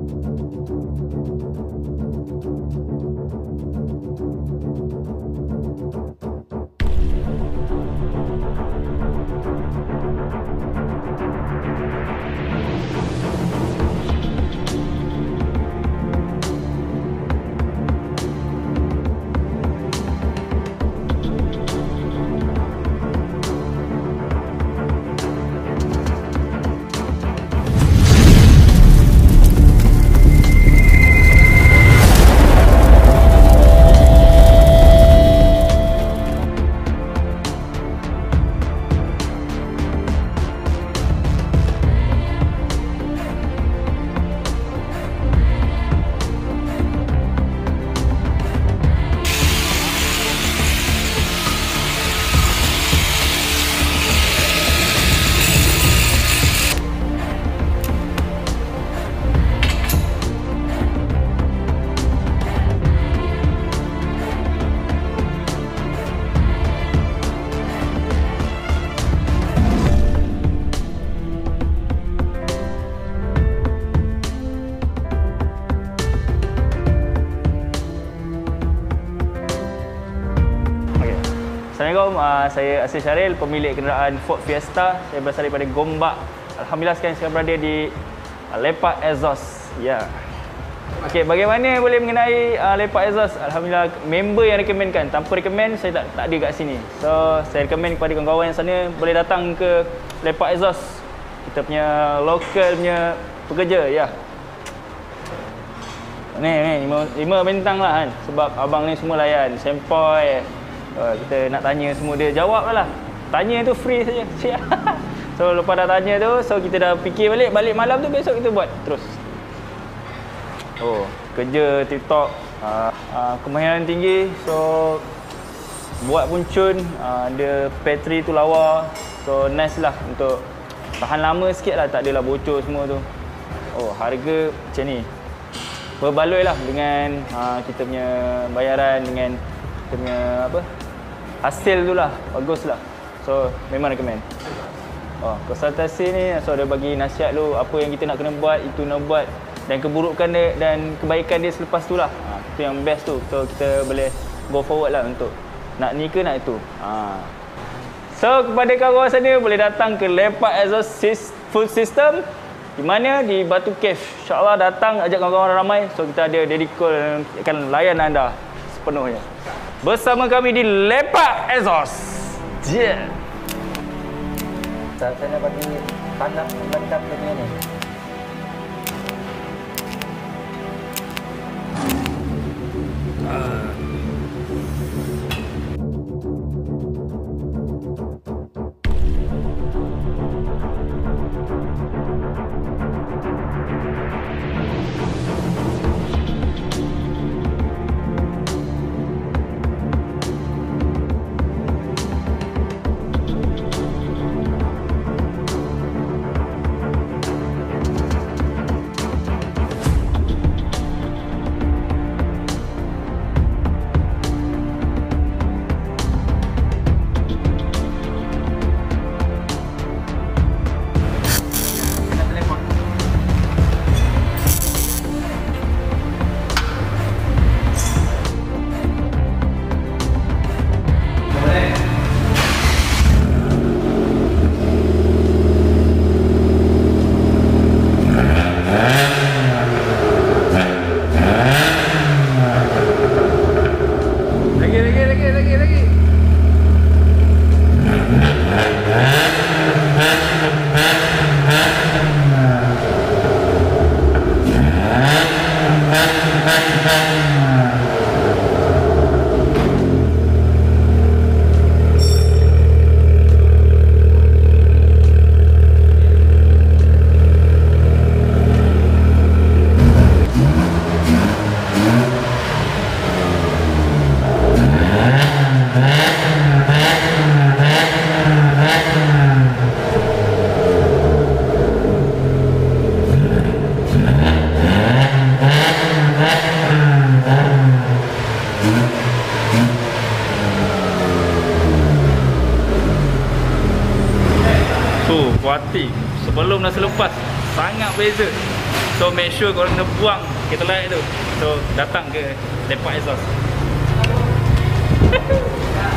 Assalamualaikum, saya Asy Syaril, pemilik kenderaan Ford Fiesta. Saya berasal daripada Gombak. Alhamdulillah sekarang saya berada di LEPAK EXHAUST. Ya. Okey, bagaimana boleh mengenai LEPAK EXHAUST? Alhamdulillah member yang rekomenkan. Tanpa rekomen saya tak ada kat sini. So, saya rekomen kepada kawan-kawan yang sana boleh datang ke LEPAK EXHAUST. Kita punya lokal punya pekerja, ya. Ni 5 bintang lah kan. Sebab abang ni semua layan, sempoi. Kita nak tanya semua dia jawab lah. Tanya tu free saja. So lepas dah tanya tu, so kita dah fikir balik malam tu besok kita buat terus. Oh, kerja TikTok, kemahiran tinggi. So buat pun cun, dia bateri tu lawa. So nice lah untuk tahan lama sikit lah, tak adalah bocor semua tu. Oh, harga macam ni. Berbaloi lah dengan kita punya bayaran, dengan kita punya apa, hasil tu lah, bagus lah. So memang recommend. Konsultasi ni, so dia bagi nasihat lu apa yang kita nak kena buat, itu nak buat, dan keburukan dia dan kebaikan dia selepas tu lah. Itu yang best tu. So kita boleh go forward lah untuk nak ni ke nak itu. So kepada kawan sana boleh datang ke LEPAK EXHAUST full system di mana di Batu Caves. InsyaAllah datang, ajak kawan-kawan ramai. So kita ada dedikol akan layan anda sepenuhnya. Bersama kami di LEPAK EXHAUST. Yeah. Saya nak bagi tanam lengkap dia ni. Hati sebelum dan selepas sangat beza. So make sure korang kena buang Catalite tu. So datang ke lepak exhaust.